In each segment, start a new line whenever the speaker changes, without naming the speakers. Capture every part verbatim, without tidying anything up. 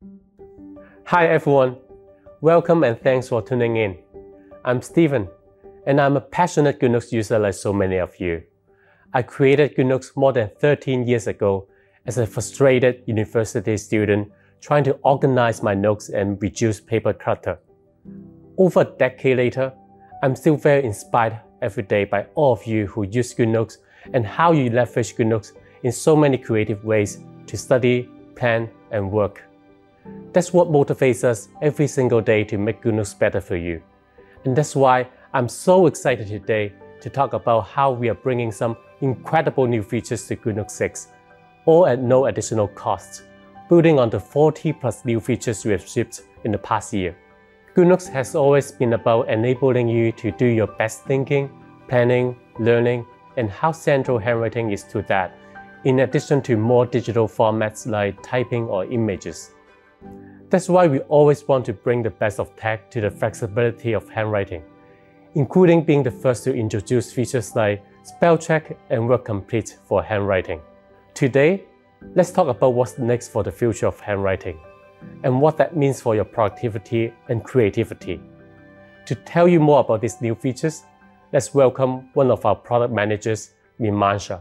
Hi everyone, welcome and thanks for tuning in. I'm Stephen, and I'm a passionate Goodnotes user like so many of you. I created Goodnotes more than thirteen years ago as a frustrated university student trying to organize my notes and reduce paper clutter. Over a decade later, I'm still very inspired every day by all of you who use Goodnotes and how you leverage Goodnotes in so many creative ways to study, plan, and work. That's what motivates us every single day to make Goodnotes better for you. And that's why I'm so excited today to talk about how we are bringing some incredible new features to Goodnotes six, all at no additional cost, building on the forty plus new features we have shipped in the past year. Goodnotes has always been about enabling you to do your best thinking, planning, learning, and how central handwriting is to that, in addition to more digital formats like typing or images. That's why we always want to bring the best of tech to the flexibility of handwriting, including being the first to introduce features like spell check and word complete for handwriting. Today, let's talk about what's next for the future of handwriting and what that means for your productivity and creativity. To tell you more about these new features, let's welcome one of our product managers, Mimansha.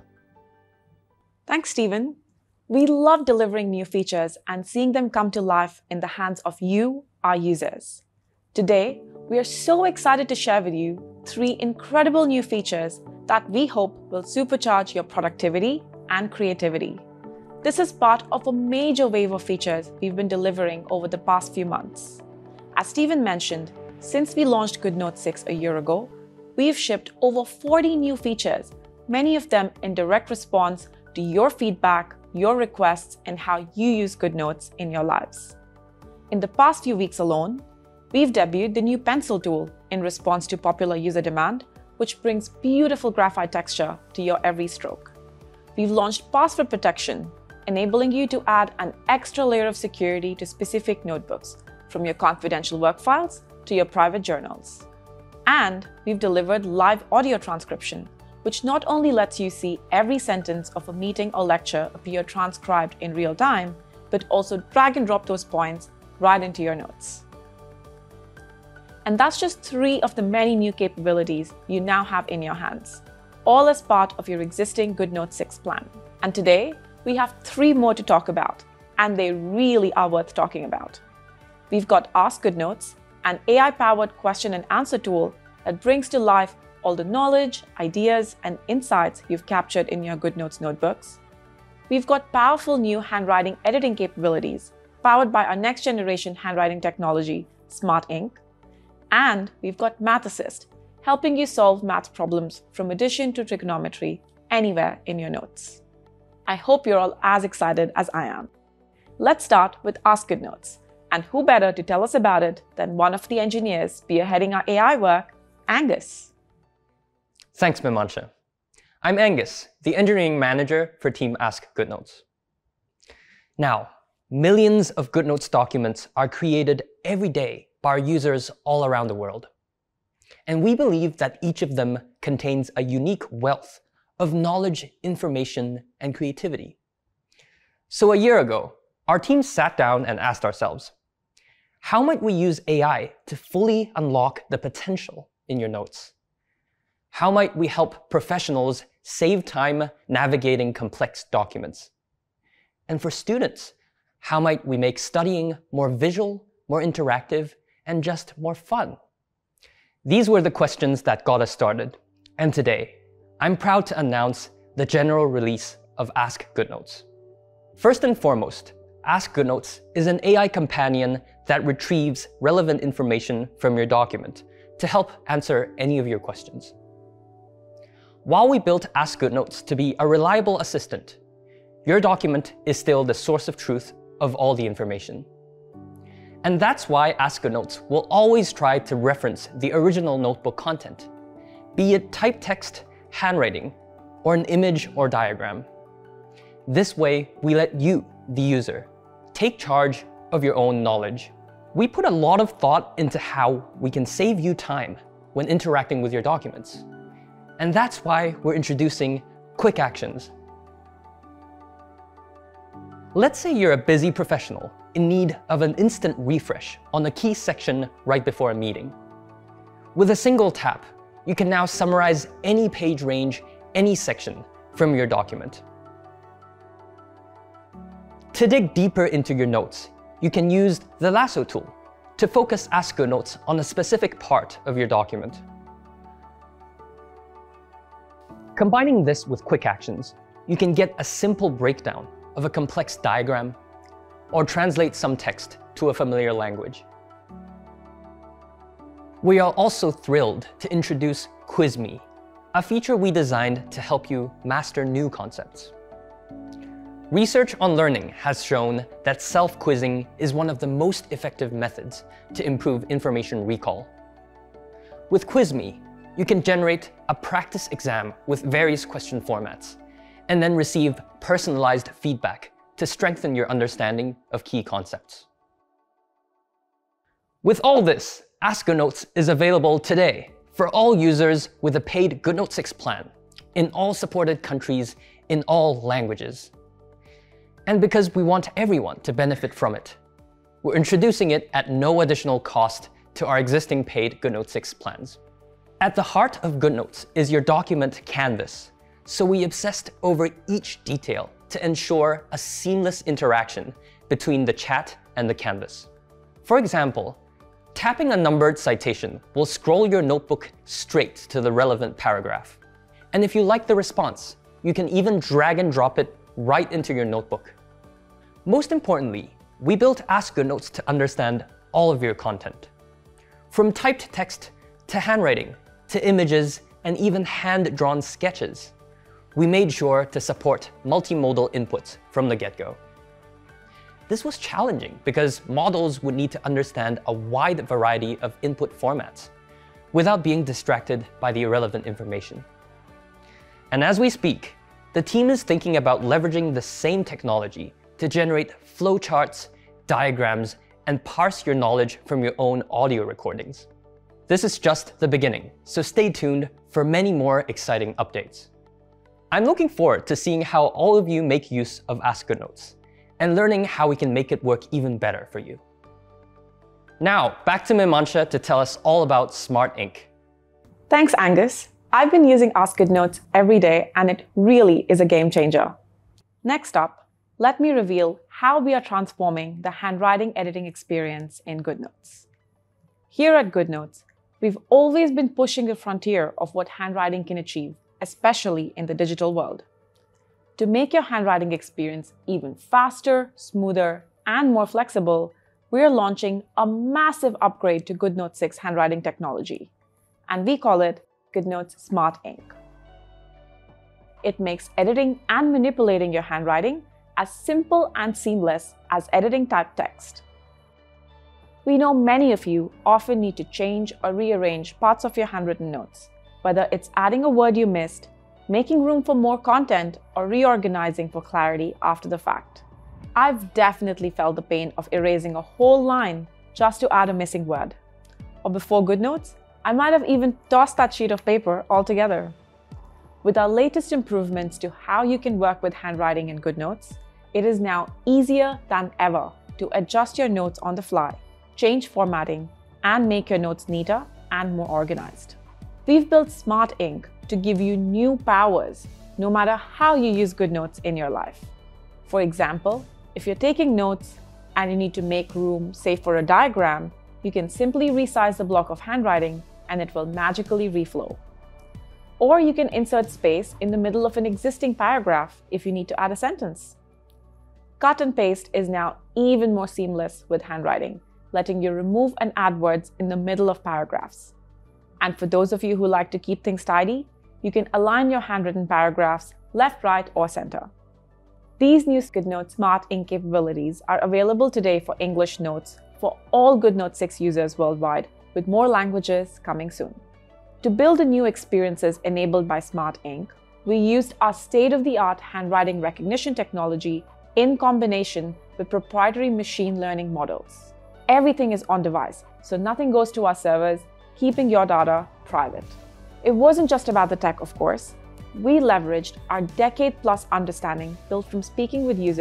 Thanks, Stephen. We love delivering new features and seeing them come to life in the hands of you, our users. Today, we are so excited to share with you three incredible new features that we hope will supercharge your productivity and creativity. This is part of a major wave of features we've been delivering over the past few months. As Stephen mentioned, since we launched Goodnotes six a year ago, we've shipped over forty new features, many of them in direct response to your feedback, your requests, and how you use Goodnotes in your lives. In the past few weeks alone, we've debuted the new pencil tool in response to popular user demand, which brings beautiful graphite texture to your every stroke. We've launched password protection, enabling you to add an extra layer of security to specific notebooks, from your confidential work files to your private journals. And we've delivered live audio transcription, which not only lets you see every sentence of a meeting or lecture appear transcribed in real time, but also drag and drop those points right into your notes. And that's just three of the many new capabilities you now have in your hands, all as part of your existing Goodnotes six plan. And today, we have three more to talk about, and they really are worth talking about. We've got Ask Goodnotes, an A I-powered question and answer tool that brings to life all the knowledge, ideas, and insights you've captured in your Goodnotes notebooks. We've got powerful new handwriting editing capabilities powered by our next-generation handwriting technology, Smart Ink. And we've got Math Assist, helping you solve math problems from addition to trigonometry anywhere in your notes. I hope you're all as excited as I am. Let's start with Ask Goodnotes. And who better to tell us about it than one of the engineers spearheading our A I work, Angus.
Thanks, Mimansha. I'm Angus, the engineering manager for Team Ask Goodnotes. Now, millions of Goodnotes documents are created every day by our users all around the world. And we believe that each of them contains a unique wealth of knowledge, information, and creativity. So a year ago, our team sat down and asked ourselves, how might we use A I to fully unlock the potential in your notes? How might we help professionals save time navigating complex documents? And for students, how might we make studying more visual, more interactive, and just more fun? These were the questions that got us started. And today, I'm proud to announce the general release of Ask Goodnotes. First and foremost, Ask Goodnotes is an A I companion that retrieves relevant information from your document to help answer any of your questions. While we built Ask Goodnotes to be a reliable assistant, your document is still the source of truth of all the information. And that's why Ask Goodnotes will always try to reference the original notebook content, be it typed text, handwriting, or an image or diagram. This way, we let you, the user, take charge of your own knowledge. We put a lot of thought into how we can save you time when interacting with your documents. And that's why we're introducing quick actions. Let's say you're a busy professional in need of an instant refresh on a key section right before a meeting. With a single tap, you can now summarize any page range, any section from your document. To dig deeper into your notes, you can use the lasso tool to focus Ask Goodnotes on a specific part of your document. Combining this with quick actions, you can get a simple breakdown of a complex diagram or translate some text to a familiar language. We are also thrilled to introduce Quiz Me, a feature we designed to help you master new concepts. Research on learning has shown that self-quizzing is one of the most effective methods to improve information recall. With Quiz Me, you can generate a practice exam with various question formats, and then receive personalized feedback to strengthen your understanding of key concepts. With all this, Ask Goodnotes is available today for all users with a paid Goodnotes six plan in all supported countries in all languages. And because we want everyone to benefit from it, we're introducing it at no additional cost to our existing paid Goodnotes six plans. At the heart of Goodnotes is your document canvas, so we obsessed over each detail to ensure a seamless interaction between the chat and the canvas. For example, tapping a numbered citation will scroll your notebook straight to the relevant paragraph. And if you like the response, you can even drag and drop it right into your notebook. Most importantly, we built Ask Goodnotes to understand all of your content. From typed text to handwriting, to images, and even hand-drawn sketches, we made sure to support multimodal inputs from the get-go. This was challenging because models would need to understand a wide variety of input formats without being distracted by the irrelevant information. And as we speak, the team is thinking about leveraging the same technology to generate flowcharts, diagrams, and parse your knowledge from your own audio recordings. This is just the beginning, so stay tuned for many more exciting updates. I'm looking forward to seeing how all of you make use of Ask Goodnotes and learning how we can make it work even better for you. Now, back to Mimansha to tell us all about Smart Ink.
Thanks, Angus. I've been using Ask Goodnotes every day, and it really is a game changer. Next up, let me reveal how we are transforming the handwriting editing experience in Goodnotes. Here at Goodnotes, we've always been pushing the frontier of what handwriting can achieve, especially in the digital world. To make your handwriting experience even faster, smoother, and more flexible, we are launching a massive upgrade to Goodnotes six handwriting technology, and we call it Goodnotes Smart Ink. It makes editing and manipulating your handwriting as simple and seamless as editing typed text. We know many of you often need to change or rearrange parts of your handwritten notes, whether it's adding a word you missed, making room for more content, or reorganizing for clarity after the fact. I've definitely felt the pain of erasing a whole line just to add a missing word. Or before Goodnotes, I might have even tossed that sheet of paper altogether. With our latest improvements to how you can work with handwriting in Goodnotes, it is now easier than ever to adjust your notes on the fly, change formatting, and make your notes neater and more organized. We've built Smart Ink to give you new powers, no matter how you use Goodnotes in your life. For example, if you're taking notes and you need to make room, say for a diagram, you can simply resize the block of handwriting and it will magically reflow. Or you can insert space in the middle of an existing paragraph if you need to add a sentence. Cut and paste is now even more seamless with handwriting, letting you remove and add words in the middle of paragraphs. And for those of you who like to keep things tidy, you can align your handwritten paragraphs left, right, or center. These new Goodnotes Smart Ink capabilities are available today for English notes for all Goodnotes six users worldwide, with more languages coming soon. To build the new experiences enabled by Smart Ink, we used our state-of-the-art handwriting recognition technology in combination with proprietary machine learning models. Everything is on device, so nothing goes to our servers, keeping your data private. It wasn't just about the tech, of course. We leveraged our decade-plus understanding built from speaking with users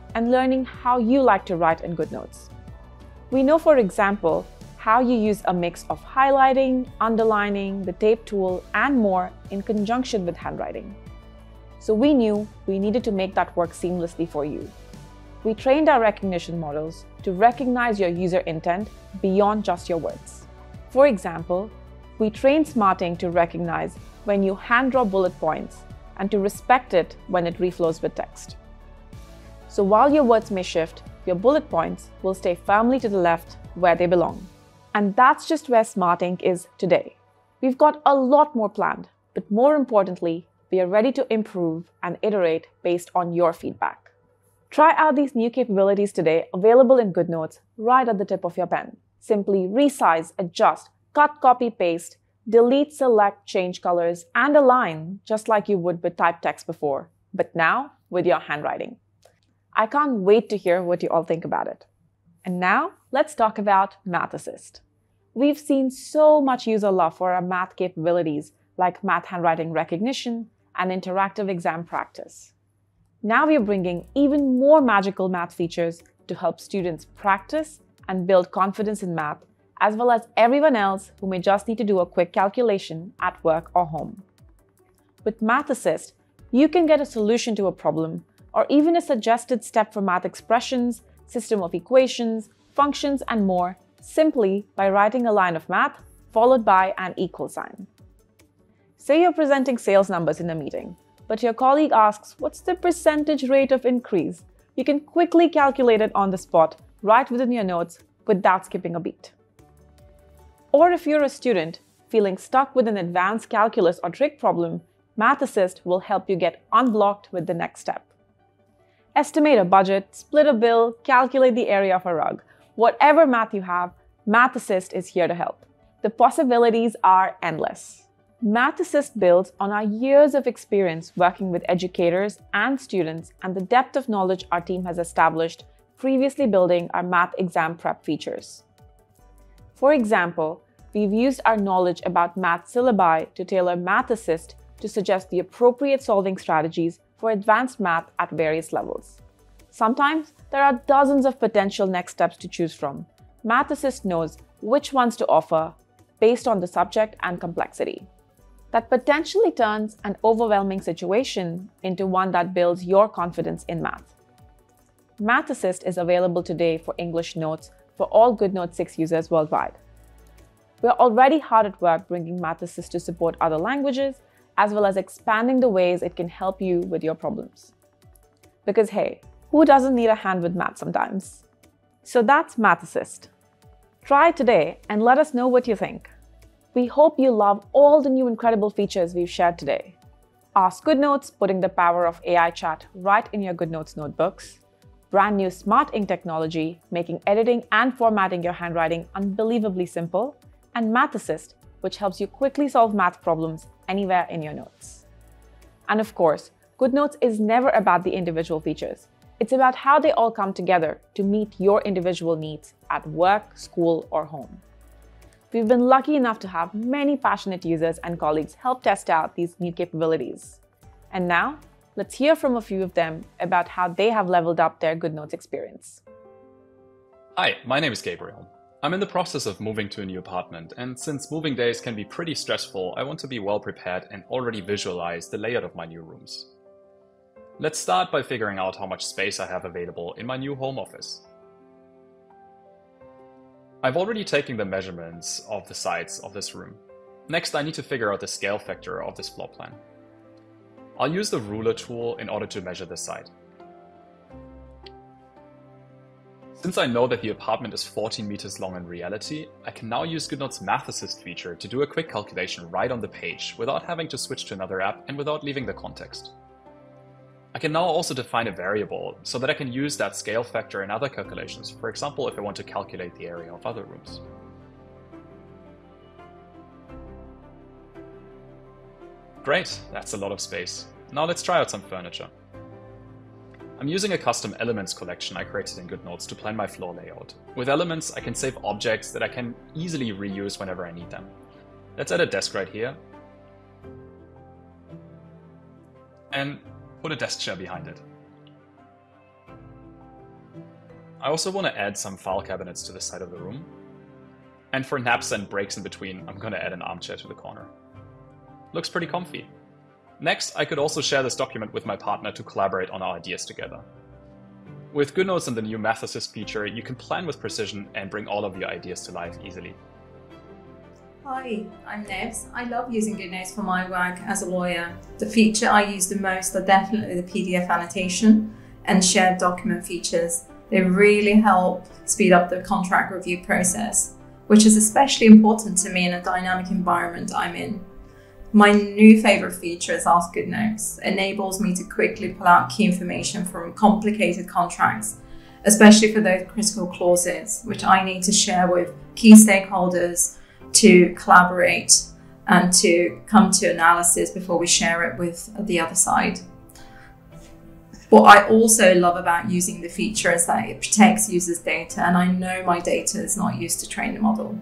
and learning how you like to write in Goodnotes. We know, for example, how you use a mix of highlighting, underlining, the tape tool, and more in conjunction with handwriting. So we knew we needed to make that work seamlessly for you. We trained our recognition models to recognize your user intent beyond just your words. For example, we trained Smarting to recognize when you hand draw bullet points and to respect it when it reflows with text. So while your words may shift, your bullet points will stay firmly to the left where they belong. And that's just where Smarting is today. We've got a lot more planned, but more importantly, we are ready to improve and iterate based on your feedback. Try out these new capabilities today, available in Goodnotes right at the tip of your pen. Simply resize, adjust, cut, copy, paste, delete, select, change colors, and align just like you would with typed text before, but now with your handwriting. I can't wait to hear what you all think about it. And now let's talk about Math Assist. We've seen so much user love for our math capabilities like math handwriting recognition and interactive exam practice. Now we're bringing even more magical math features to help students practice and build confidence in math, as well as everyone else who may just need to do a quick calculation at work or home. With Math Assist, you can get a solution to a problem or even a suggested step for math expressions, system of equations, functions, and more simply by writing a line of math followed by an equal sign. Say you're presenting sales numbers in a meeting, but your colleague asks, what's the percentage rate of increase? You can quickly calculate it on the spot, right within your notes, without skipping a beat. Or if you're a student feeling stuck with an advanced calculus or trig problem, Math Assist will help you get unblocked with the next step. Estimate a budget, split a bill, calculate the area of a rug. Whatever math you have, Math Assist is here to help. The possibilities are endless. Math Assist builds on our years of experience working with educators and students and the depth of knowledge our team has established previously building our math exam prep features. For example, we've used our knowledge about math syllabi to tailor Math Assist to suggest the appropriate solving strategies for advanced math at various levels. Sometimes there are dozens of potential next steps to choose from. Math Assist knows which ones to offer based on the subject and complexity. That potentially turns an overwhelming situation into one that builds your confidence in math. Math Assist is available today for English notes for all Goodnotes six users worldwide. We're already hard at work bringing Math Assist to support other languages, as well as expanding the ways it can help you with your problems. Because hey, who doesn't need a hand with math sometimes? So that's Math Assist. Try it today and let us know what you think. We hope you love all the new incredible features we've shared today. Ask Goodnotes, putting the power of A I chat right in your Goodnotes notebooks. Brand new Smart Ink technology, making editing and formatting your handwriting unbelievably simple. And Math Assist, which helps you quickly solve math problems anywhere in your notes. And of course, Goodnotes is never about the individual features. It's about how they all come together to meet your individual needs at work, school, or home. We've been lucky enough to have many passionate users and colleagues help test out these new capabilities. And now, let's hear from a few of them about how they have leveled up their Goodnotes experience.
Hi, my name is Gabriel. I'm in the process of moving to a new apartment, and since moving days can be pretty stressful, I want to be well prepared and already visualize the layout of my new rooms. Let's start by figuring out how much space I have available in my new home office. I've already taken the measurements of the sides of this room. Next, I need to figure out the scale factor of this floor plan. I'll use the ruler tool in order to measure this side. Since I know that the apartment is fourteen meters long in reality, I can now use Goodnotes' Math Assist feature to do a quick calculation right on the page without having to switch to another app and without leaving the context. I can now also define a variable so that I can use that scale factor in other calculations, for example if I want to calculate the area of other rooms. Great, that's a lot of space. Now let's try out some furniture. I'm using a custom elements collection I created in Goodnotes to plan my floor layout. With elements, I can save objects that I can easily reuse whenever I need them. Let's add a desk right here. And put a desk chair behind it. I also want to add some file cabinets to the side of the room. And for naps and breaks in between, I'm going to add an armchair to the corner. Looks pretty comfy. Next, I could also share this document with my partner to collaborate on our ideas together. With Goodnotes and the new Math Assist feature, you can plan with precision and bring all of your ideas to life easily.
Hi, I'm Nevs. I love using Goodnotes for my work as a lawyer. The feature I use the most are definitely the P D F annotation and shared document features. They really help speed up the contract review process, which is especially important to me in a dynamic environment I'm in. My new favorite feature is Ask Goodnotes. It enables me to quickly pull out key information from complicated contracts, especially for those critical clauses, which I need to share with key stakeholders to collaborate and to come to analysis before we share it with the other side. What I also love about using the feature is that it protects users' data, and I know my data is not used to train the model.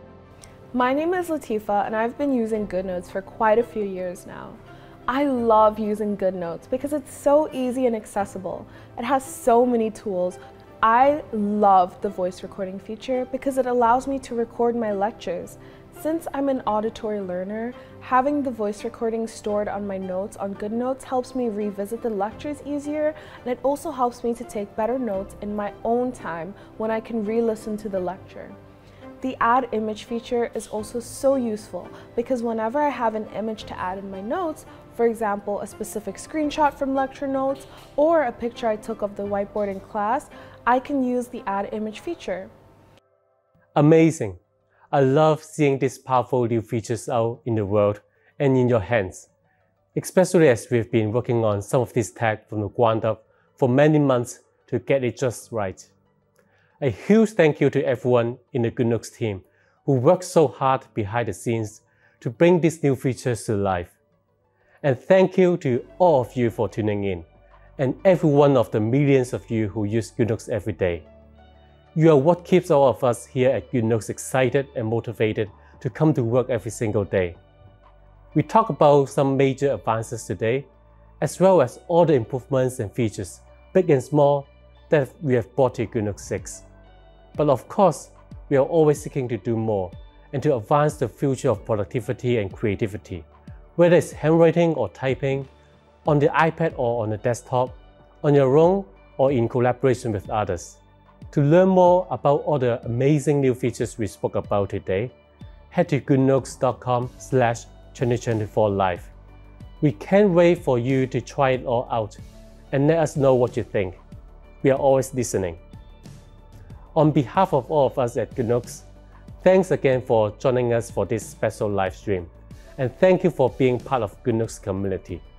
My name is Latifa, and I've been using Goodnotes for quite a few years now. I love using Goodnotes because it's so easy and accessible. It has so many tools. I love the voice recording feature because it allows me to record my lectures. Since I'm an auditory learner, having the voice recording stored on my notes on Goodnotes helps me revisit the lectures easier, and it also helps me to take better notes in my own time when I can re-listen to the lecture. The Add Image feature is also so useful because whenever I have an image to add in my notes, for example, a specific screenshot from lecture notes or a picture I took of the whiteboard in class, I can use the Add Image feature.
Amazing! I love seeing these powerful new features out in the world and in your hands, especially as we've been working on some of this tech from the ground up for many months to get it just right. A huge thank you to everyone in the Goodnotes team who worked so hard behind the scenes to bring these new features to life. And thank you to all of you for tuning in, and every one of the millions of you who use Goodnotes every day. You are what keeps all of us here at Goodnotes excited and motivated to come to work every single day. We talk about some major advances today, as well as all the improvements and features, big and small, that we have brought to Goodnotes six. But of course, we are always seeking to do more and to advance the future of productivity and creativity, whether it's handwriting or typing, on the iPad or on the desktop, on your own or in collaboration with others. To learn more about all the amazing new features we spoke about today, head to goodnotes dot com slash twenty twenty-four live. We can't wait for you to try it all out and let us know what you think. We are always listening. On behalf of all of us at Goodnotes, thanks again for joining us for this special live stream, and thank you for being part of Goodnotes community.